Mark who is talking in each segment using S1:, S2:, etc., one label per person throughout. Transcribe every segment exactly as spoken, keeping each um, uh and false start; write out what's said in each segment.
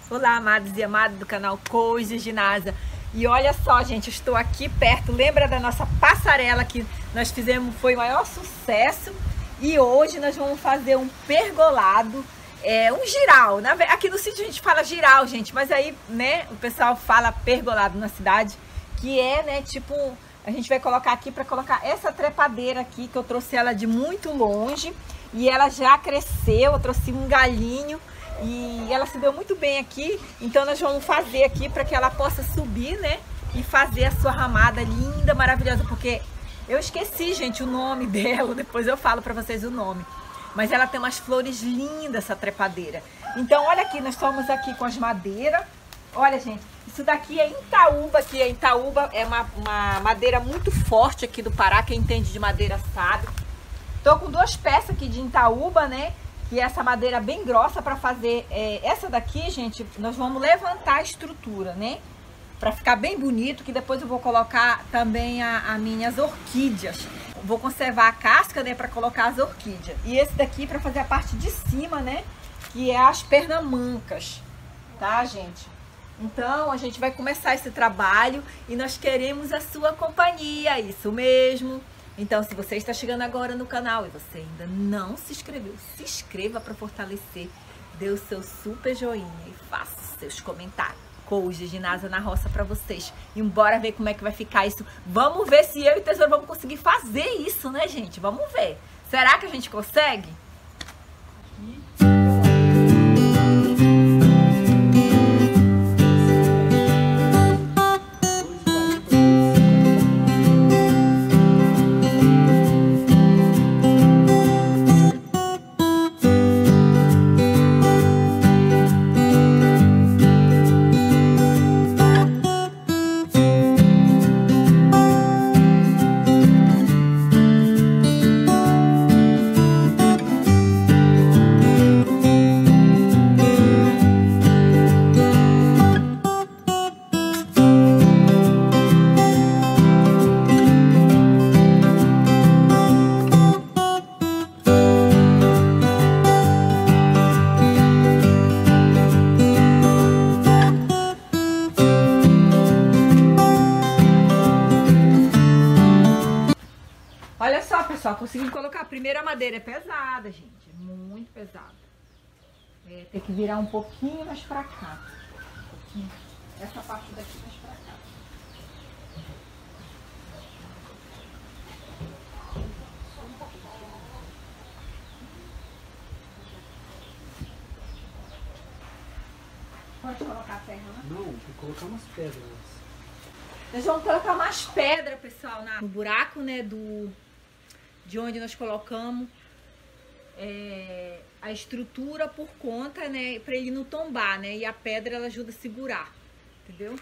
S1: Olá, amados e amadas do canal Coisas de NASA. E olha só, gente, eu estou aqui perto. Lembra da nossa passarela que nós fizemos, foi o maior sucesso. E hoje nós vamos fazer um pergolado, é, um giral. Na, aqui no sítio a gente fala giral, gente, mas aí, né, o pessoal fala pergolado na cidade, que é, né, tipo, a gente vai colocar aqui para colocar essa trepadeira aqui, que eu trouxe ela de muito longe. E ela já cresceu, eu trouxe um galinho. E ela se deu muito bem aqui, então nós vamos fazer aqui para que ela possa subir, né? E fazer a sua ramada linda, maravilhosa, porque eu esqueci, gente, o nome dela, depois eu falo para vocês o nome. Mas ela tem umas flores lindas, essa trepadeira. Então, olha aqui, nós estamos aqui com as madeiras. Olha, gente, isso daqui é Itaúba, que é Itaúba, é uma, uma madeira muito forte aqui do Pará, quem entende de madeira sabe. Tô com duas peças aqui de Itaúba, né? Que é essa madeira bem grossa para fazer é, essa daqui, gente, nós vamos levantar a estrutura, né? Para ficar bem bonito, que depois eu vou colocar também as minhas orquídeas. Vou conservar a casca, né, para colocar as orquídeas. E esse daqui para fazer a parte de cima, né, que é as pernamancas, tá, gente? Então, a gente vai começar esse trabalho e nós queremos a sua companhia, isso mesmo. Então, se você está chegando agora no canal e você ainda não se inscreveu, se inscreva para fortalecer, dê o seu super joinha e faça seus comentários. Coisas de NASA na roça para vocês. E bora ver como é que vai ficar isso. Vamos ver se eu e o Tesouro vamos conseguir fazer isso, né, gente? Vamos ver. Será que a gente consegue? Olha só, pessoal, consegui colocar. A primeira madeira é pesada, gente. É muito pesada. É, tem que virar um pouquinho mais pra cá. Um pouquinho. Essa parte daqui mais pra cá. Pode colocar a terra, né?
S2: Não, tem que colocar umas pedras.
S1: Nós vamos colocar mais pedra, pessoal, no buraco, né, do, de onde nós colocamos é, a estrutura por conta, né, para ele não tombar, né, e a pedra ela ajuda a segurar, entendeu?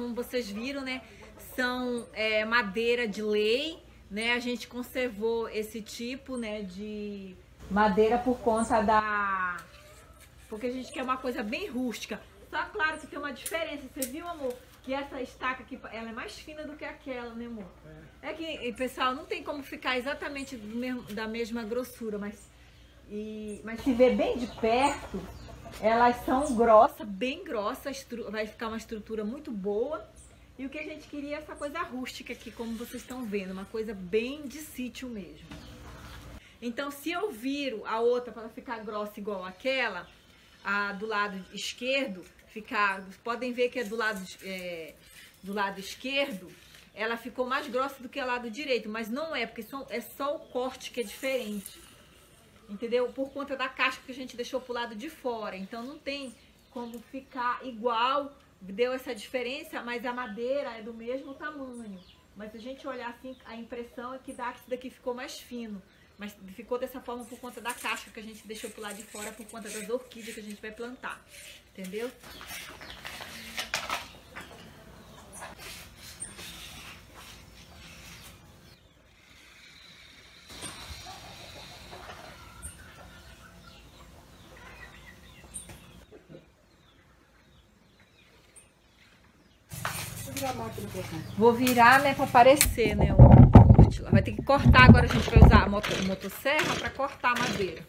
S1: como vocês viram, né, são é, madeira de lei, né? A gente conservou esse tipo, né, de madeira por conta da... porque a gente quer uma coisa bem rústica. Só claro que tem uma diferença, você viu, amor? Que essa estaca aqui, ela é mais fina do que aquela, né, amor? É, é que, pessoal, não tem como ficar exatamente do mesmo, da mesma grossura, mas, e, mas se ver bem de perto, elas são grossas, bem grossas, vai ficar uma estrutura muito boa. E o que a gente queria é essa coisa rústica aqui, como vocês estão vendo, uma coisa bem de sítio mesmo. Então, se eu viro a outra para ficar grossa igual aquela, a do lado esquerdo, ficar, podem ver que é do lado, é, do lado esquerdo, ela ficou mais grossa do que o lado direito, mas não é, porque são, é só o corte que é diferente, entendeu? Por conta da casca que a gente deixou pro lado de fora, então não tem como ficar igual, deu essa diferença, mas a madeira é do mesmo tamanho, mas se a gente olhar assim, a impressão é que dá que isso daqui ficou mais fino. Mas ficou dessa forma por conta da casca que a gente deixou pro lado de fora, por conta das orquídeas que a gente vai plantar. Entendeu? Vou virar, né, pra aparecer, né, o... Vai ter que cortar agora, a gente vai usar a moto, motosserra para cortar a madeira.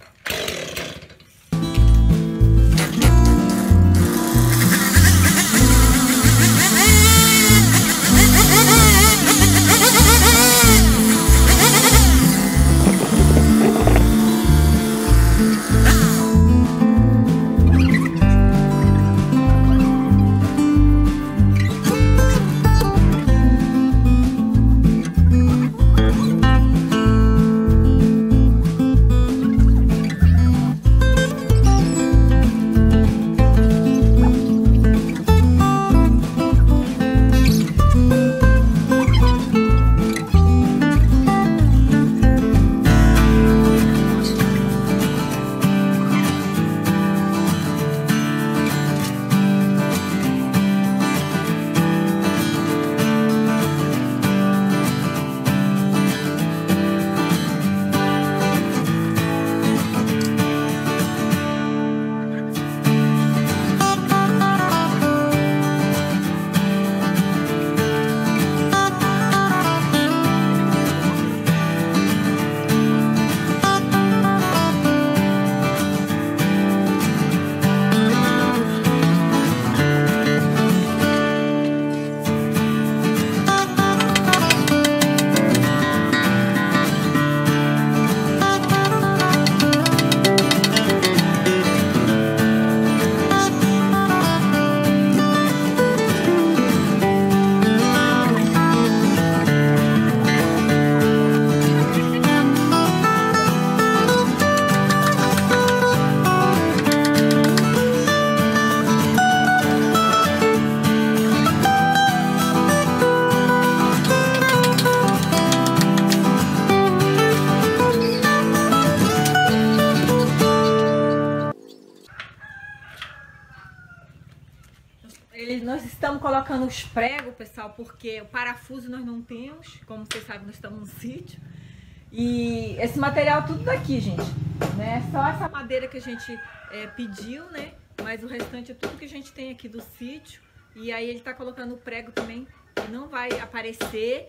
S1: Ele, nós estamos colocando os pregos, pessoal, porque o parafuso nós não temos. Como vocês sabem, nós estamos no sítio. E esse material tudo daqui, gente, né? Só essa madeira que a gente é, pediu, né? Mas o restante é tudo que a gente tem aqui do sítio. E aí ele tá colocando o prego também, que não vai aparecer.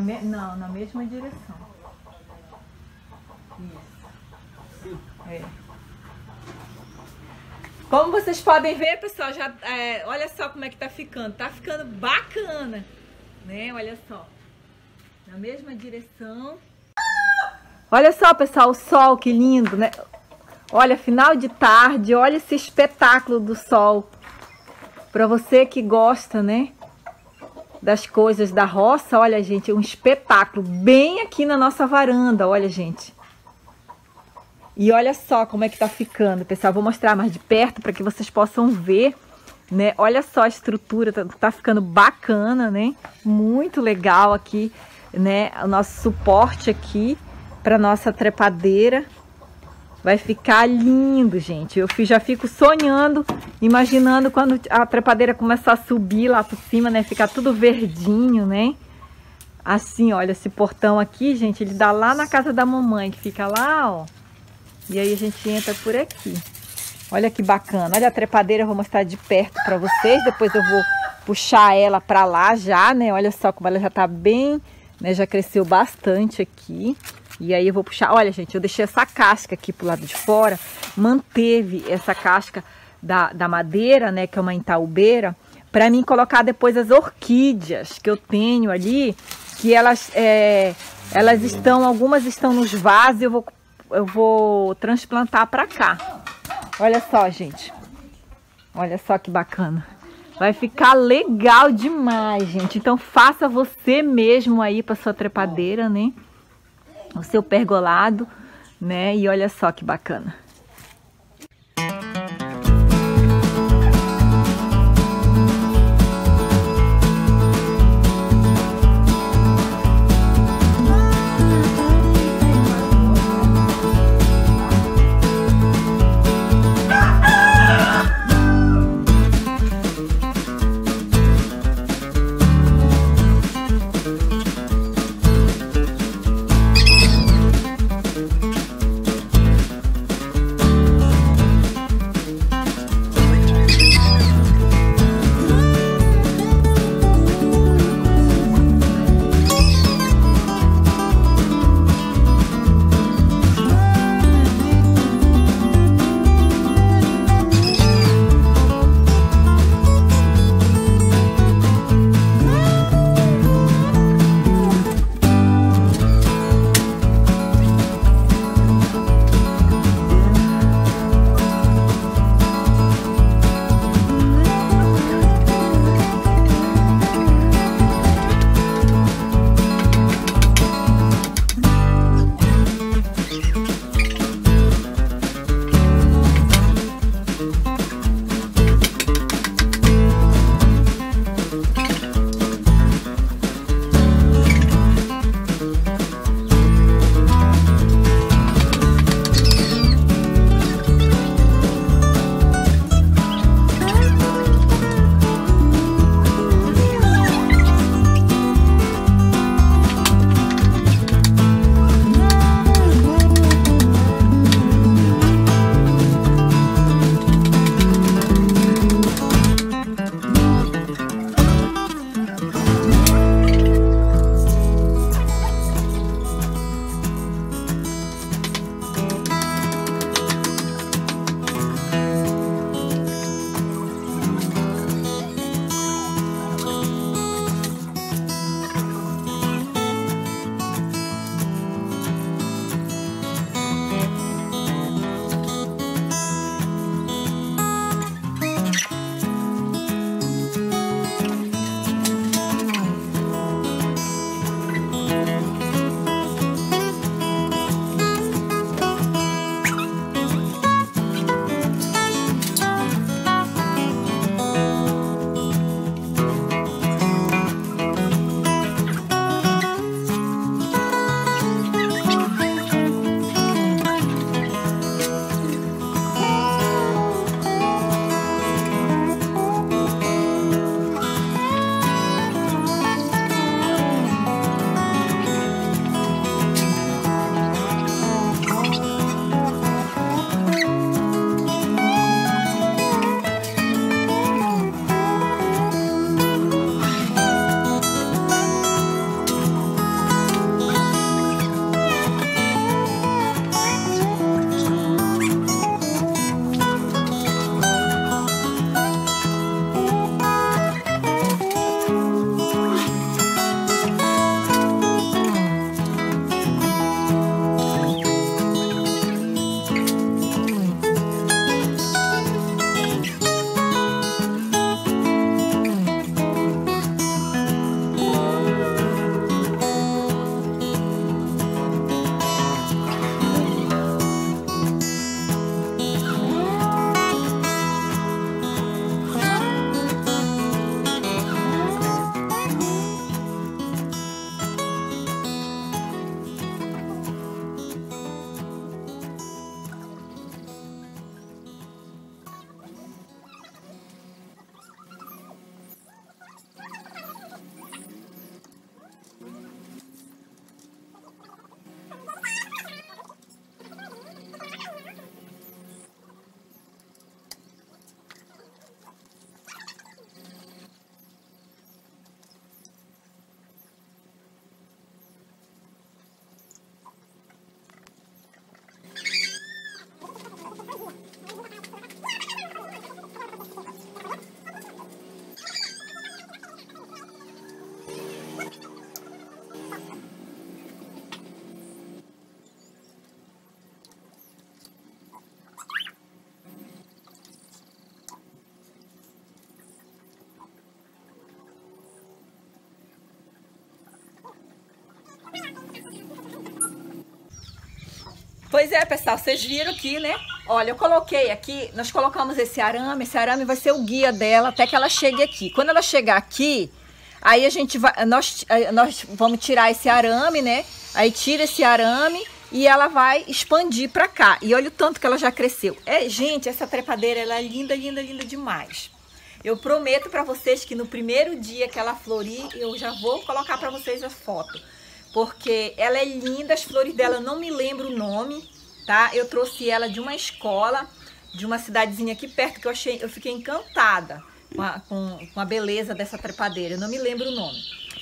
S1: me... Não, na mesma direção. Isso. É. Como vocês podem ver, pessoal, já, é, olha só como é que tá ficando. Tá ficando bacana, né? Olha só. Na mesma direção. Olha só, pessoal, o sol, que lindo, né? Olha, final de tarde, olha esse espetáculo do sol. Para você que gosta, né, das coisas da roça, olha, gente, um espetáculo bem aqui na nossa varanda, olha, gente. E olha só como é que tá ficando, pessoal. Vou mostrar mais de perto para que vocês possam ver, né? Olha só a estrutura, tá, tá ficando bacana, né? Muito legal aqui, né? O nosso suporte aqui para nossa trepadeira. Vai ficar lindo, gente. Eu já fico sonhando, imaginando quando a trepadeira começar a subir lá por cima, né? Ficar tudo verdinho, né? Assim, olha, esse portão aqui, gente, ele dá lá na casa da mamãe, que fica lá, ó. E aí a gente entra por aqui. Olha que bacana. Olha a trepadeira, eu vou mostrar de perto pra vocês. Depois eu vou puxar ela pra lá já, né? Olha só como ela já tá bem, né? Já cresceu bastante aqui. E aí eu vou puxar, olha, gente, eu deixei essa casca aqui pro lado de fora, manteve essa casca da, da madeira, né, que é uma entaubeira, para mim colocar depois as orquídeas que eu tenho ali, que elas, é, elas estão, algumas estão nos vasos, eu vou, eu vou transplantar para cá. Olha só, gente, olha só que bacana. Vai ficar legal demais, gente. Então faça você mesmo aí para sua trepadeira, né? O seu pergolado, né? E olha só que bacana. Pois é, pessoal, vocês viram aqui, né? Olha, eu coloquei aqui, nós colocamos esse arame, esse arame vai ser o guia dela até que ela chegue aqui. Quando ela chegar aqui, aí a gente vai, nós, nós vamos tirar esse arame, né? Aí tira esse arame e ela vai expandir pra cá. E olha o tanto que ela já cresceu. É, gente, essa trepadeira, ela é linda, linda, linda demais. Eu prometo pra vocês que no primeiro dia que ela florir, eu já vou colocar pra vocês a foto. Porque ela é linda, as flores dela eu não me lembro o nome, tá? Eu trouxe ela de uma escola, de uma cidadezinha aqui perto, que eu achei, eu fiquei encantada com a, com, com a beleza dessa trepadeira. Eu não me lembro o nome.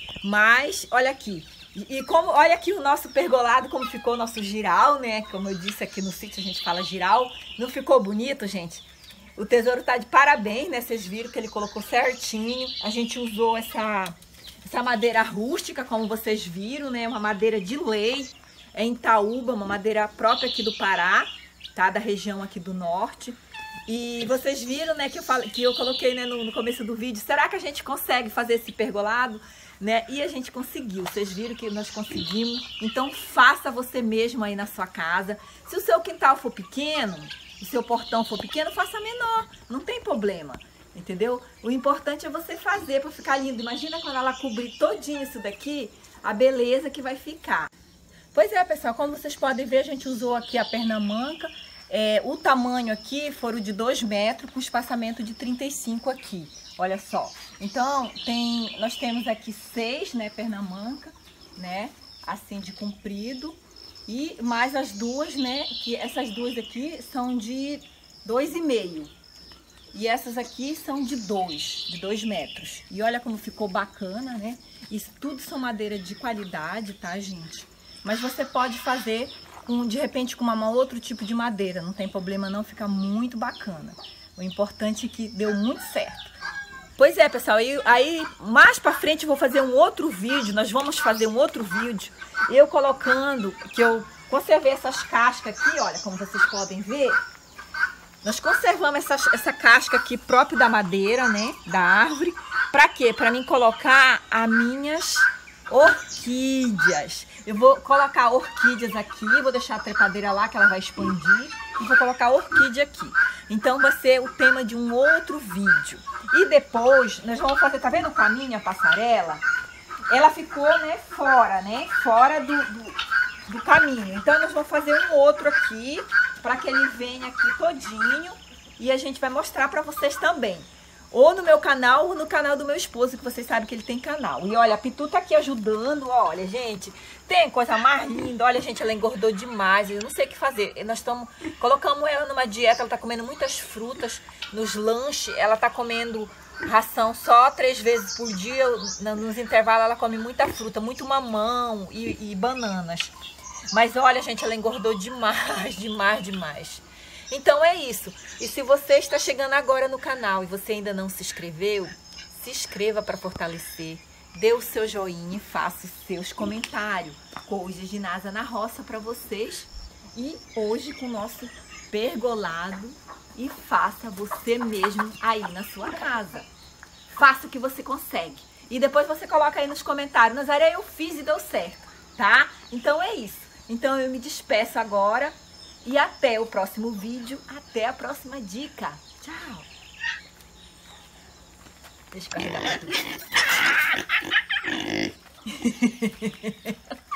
S1: Mas, olha aqui. E, e como, olha aqui o nosso pergolado, como ficou o nosso giral, né? Como eu disse aqui no sítio, a gente fala giral. Não ficou bonito, gente? O tesouro tá de parabéns, né? Vocês viram que ele colocou certinho. A gente usou essa... Essa madeira rústica, como vocês viram, né? Uma madeira de lei, é em Itaúba, uma madeira própria aqui do Pará, tá? Da região aqui do norte. E vocês viram, né, que eu, falei, que eu coloquei, né, no, no começo do vídeo, será que a gente consegue fazer esse pergolado, né? E a gente conseguiu, vocês viram que nós conseguimos. Então faça você mesmo aí na sua casa. Se o seu quintal for pequeno, o seu portão for pequeno, faça menor, não tem problema. Entendeu? O importante é você fazer para ficar lindo. Imagina quando ela cobrir todinho isso daqui, a beleza que vai ficar. Pois é, pessoal, como vocês podem ver, a gente usou aqui a pernamanca. É, o tamanho aqui foram de dois metros, com espaçamento de trinta e cinco aqui. Olha só. Então, tem, nós temos aqui seis, né, pernamanca, né, assim de comprido. E mais as duas, né, que essas duas aqui são de dois e meio. E essas aqui são de dois, de dois metros. E olha como ficou bacana, né? Isso tudo são madeira de qualidade, tá, gente? Mas você pode fazer, com, de repente, com uma outro tipo de madeira. Não tem problema não, fica muito bacana. O importante é que deu muito certo. Pois é, pessoal, aí, aí mais pra frente eu vou fazer um outro vídeo. Nós vamos fazer um outro vídeo. Eu colocando, que eu conservei essas cascas aqui, olha, como vocês podem ver. Nós conservamos essa, essa casca aqui própria da madeira, né? Da árvore. Pra quê? Pra mim colocar as minhas orquídeas. Eu vou colocar orquídeas aqui, vou deixar a trepadeira lá que ela vai expandir. E vou colocar a orquídea aqui. Então vai ser o tema de um outro vídeo. E depois, nós vamos fazer, tá vendo o caminho, a passarela? Ela ficou, né, fora, né? Fora do, do, do caminho. Então nós vamos fazer um outro aqui, para que ele venha aqui todinho e a gente vai mostrar para vocês também. Ou no meu canal ou no canal do meu esposo, que vocês sabem que ele tem canal. E olha, a Pitu tá aqui ajudando, olha, gente. Tem coisa mais linda, olha, gente, ela engordou demais, eu não sei o que fazer. Nós estamos, colocamos ela numa dieta, ela tá comendo muitas frutas nos lanches, ela tá comendo ração só três vezes por dia, nos intervalos ela come muita fruta, muito mamão e, e bananas. Mas olha, gente, ela engordou demais, demais, demais. Então é isso. E se você está chegando agora no canal e você ainda não se inscreveu, se inscreva para fortalecer. Dê o seu joinha e faça os seus comentários. Coisas de Nasa na roça para vocês. E hoje com o nosso pergolado. E faça você mesmo aí na sua casa. Faça o que você consegue. E depois você coloca aí nos comentários. Nazaré, eu fiz e deu certo, tá? Então é isso. Então eu me despeço agora e até o próximo vídeo, até a próxima dica. Tchau! Deixa eu carregar tudo.